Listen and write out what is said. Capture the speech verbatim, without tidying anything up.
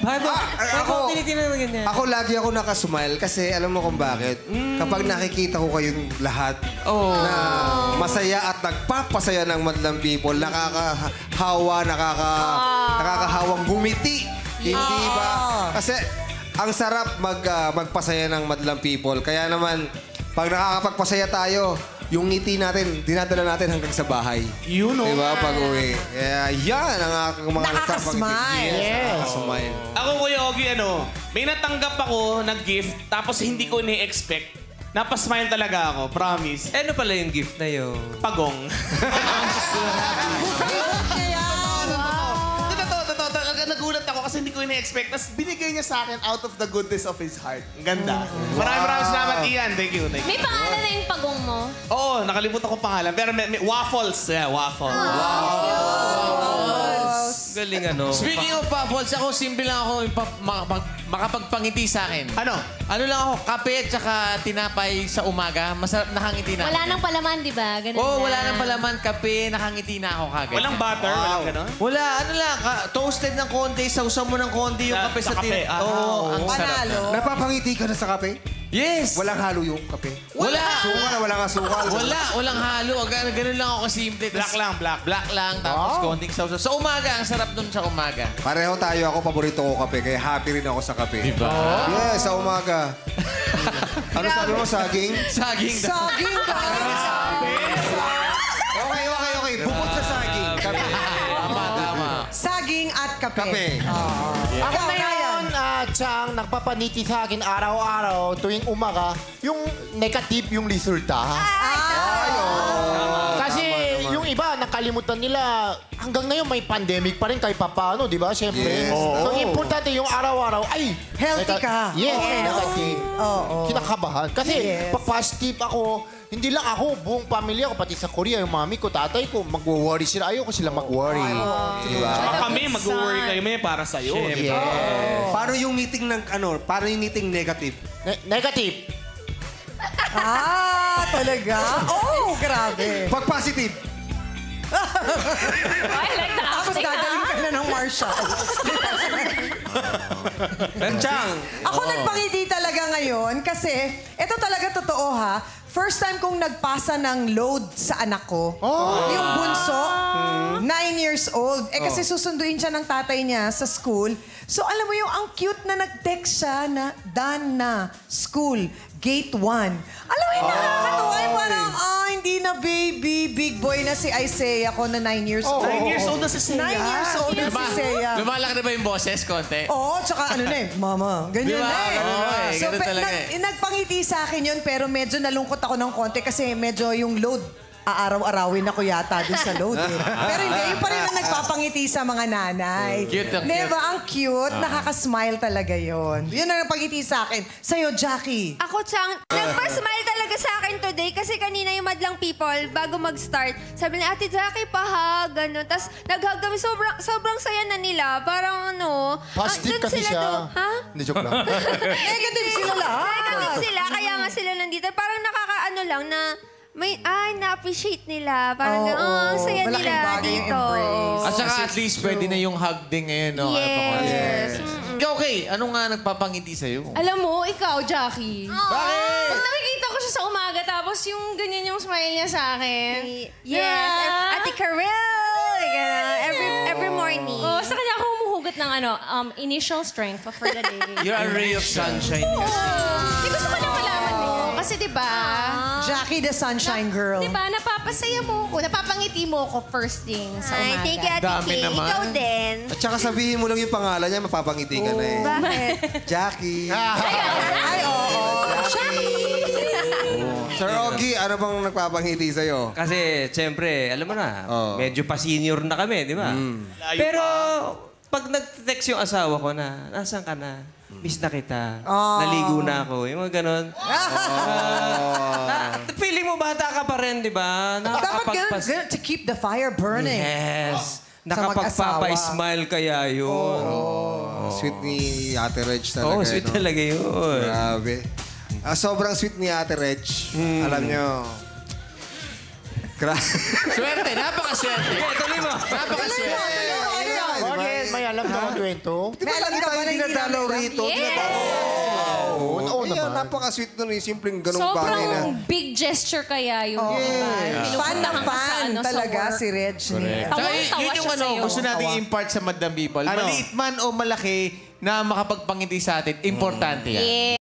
Bakit ba? Ah, ako, ako lagi ako nakasmile kasi alam mo kung bakit. Mm. Kapag nakikita ko kayong lahat oh. na masaya at nagpapasaya ng madlang people, nakakahawa, nakaka, oh. nakakahawang bumiti. Yeah. Hindi ba? Kasi ang sarap mag, uh, magpasaya ng madlang people. Kaya naman, pag nakakapagpasaya tayo, yung ngiti natin, dinadala natin hanggang sa bahay. You know. Diba? Pag-uwi. Kaya yan ang aking mga nakakasmile. Yes. yes. Nakakasmile. Ako, Kuya Ogie, ano, may natanggap ako na gift, tapos hindi ko ni-expect. Napasmile talaga ako, promise. Eh, ano pala yung gift na yun? Pagong. Nagulat ako kasi hindi ko ina-expect. Tapos binigay niya sa akin out of the goodness of his heart. Ang ganda. Wow. Maraming maraming salamat, Ian. Thank you. Thank you. May pangalan na yung pagong mo? Oo, nakalimutan ko pangalan. Pero may, may waffles. Yeah, waffles. Oh. Waffles. Galing ano. Speaking of waffles, ako simple lang ako yung makapagpangiti sa akin. Ano? Ano lang ako, kape at saka tinapay sa umaga. Masarap nakangiti na. Wala nang palaman, di ba? Ganun Oo, na. wala nang palaman. Kape, nakangiti na ako kagad. Walang butter? Wow. Walang gano'n? Wala, ano lang. Toasted ng konti, sausaw mo ng konti yung sa, kape sa, sa tin. Ah, Oo, ang sarap. Napapangiti ka na sa kape? Yes! Walang halo yung kape? Wala! Asukal na walang asukal? Wala, walang halo. Ganun, ganun lang ako kasimple. Black lang, black. Black lang, tapos wow. konting sausaw. Sa umaga, ang sarap dun sa umaga. Pareho tayo. Ako, paborito ko kape. Kaya happy rin ako sa kape. Diba? Yes, sa umaga. Ano sabi mo, saging? Saging. Saging ba? Okay, okay, okay. Bukod sa saging. Kape. Tama, tama. Saging at kape. Kape. Oh. Yeah. Ako ngayon, uh, Chang, nagpapaniti sa akin araw-araw tuwing umaga, yung negative yung resulta. Ay, oh. Kasi yung iba, nakalimutan nila, hanggang ngayon may pandemic pa rin kahit papaano, di ba? Siyempre. Yes. So, importante yung araw-araw, ay, healthy ka. Yes, Okay. negative. Oo. Oh, Kinakabahan. Kasi yes. pag positive ako, hindi lang ako, buong pamilya ko, pati sa Korea, yung mami ko, tatay ko, mag-worry sila. Ayoko sila mag-worry. Oh. Diba? Saka kami, mag-worry kayo may para sa'yo. Yes. Oh. Paano yung meeting ng, ano, paano yung meeting negative? Ne- negative. Ah, talaga? Oh, grabe. Pag positive? I like that. Tapos gagaling ka na ng Marshall. Benchang! Ako nagpangiti talaga ngayon kasi ito talaga totoo ha. First time kong nagpasa ng load sa anak ko. Oh. Yung bunso, nine years old. Eh kasi susunduin siya ng tatay niya sa school. So alam mo yung ang cute na nag-text siya na done na school, gate one. Alam mo yung nakakatawa yung parang, ah, hindi na baby, big boy na si Isaiah ko na nine years old. Nine years old na si Seiya. Nine years old na si Seiya. Lumalaki na ba yung boses, konti? Oo, tsaka ano na eh, mama. Ganyan Diba? na eh. Oo, eh, so, ganun pe- talaga nag- eh. nagpangiti sa akin yun, pero medyo nalungkot ako ng konti kasi medyo yung load, aaraw-arawin ako yata dun sa load eh. Pero hindi, yung pa rin ang nagpapangiti sa mga nanay. Cute ang Diba? cute. Ang cute, nakakasmile talaga yun. Yun ang nagpangiti sa akin. Sa'yo, Jackie. Ako, Chang, nagpa-smile talaga sa akin today kasi kanina yung madlang people, bago mag-start, sabi ni Ate Jackie, pahag, gano'n. Tapos nag-hug kami, sobrang, sobrang saya na nila. Parang ano... Positive ah, kasi sila siya. do- ha? Hindi, joke lang. Negative sila lahat. Negative sila, kaya nga sila nandito. Parang nakakaano lang na... May, ay, na-appreciate nila. Parang, Oo, oh, ang saya malaking nila bagay yung dito. embrace. At saka at least pwede na yung hug din ngayon, no? Yes. Yes. Ikaw, okay, ano nga nagpapangiti sa'yo? Alam mo, ikaw, Jackie. Bakit? Pag nakikita ko siya sa umaga, tapos yung ganyan yung smile niya sa akin. Yes. Yeah. Ate Karel. Every, every morning. Oh, sa kanya ako humuhugot ng ano, um, initial strength for the day. You're a ray of sunshine kasi. Di gusto ko na malaman mo. Kasi di ba? Jackie the Sunshine Girl. Di ba, napapasaya mo ko, napapangiti mo ko first thing sa Ay, umaga. thank you, Ate Dami Kay. naman. Ikaw din. At saka sabihin mo lang yung pangalan niya, mapapangiti ka na eh. Bakit? Jackie. Ay, oo. Sir Ogie, ano bang nagpapangiti sa'yo? Kasi, siyempre, alam mo na, Oo. medyo pa-senior na kami, di ba? Layo Pero, pag nag-text yung asawa ko na, nasaan ka na? Miss na kita. Naligo na ako. Yung mga ganon. Ah, feeling mo bata ka pa rin, di ba? Dapat ganun, Nakakapagpas... ganun, to keep the fire burning. Yes. Sa mag-asawa. Nakapagpapa-smile kaya yun. Oh, sweet ni Ate Reg talaga. Oo, sweet no? talaga yun. Grabe. Ah, sobrang sweet ni Ate Reg. Alam nyo. Gra- Swerte, napakaswerte. Okay, tuloy mo. Napakaswerte. di ba? Bakit? May alam ka ba kwento? Di ba May alam lagi ka ba tayo na hindi dinadalaw namin rito? Yes! Dinadalaw. Oo, oo Kaya naman. napaka-sweet nun eh. Simpleng ganung bagay na. Sobrang big gesture kaya yun. Oh. Diba? Fan na Pinupuntahan ka sa fan ano, sa talaga work. si Reg. niya. Tsaka Tawang-tawa yun yung siya ano, sa'yo. gusto nating impart sa Madlang People. Ano? Maliit man o malaki na makapagpangiti sa atin, importante yan. Yes.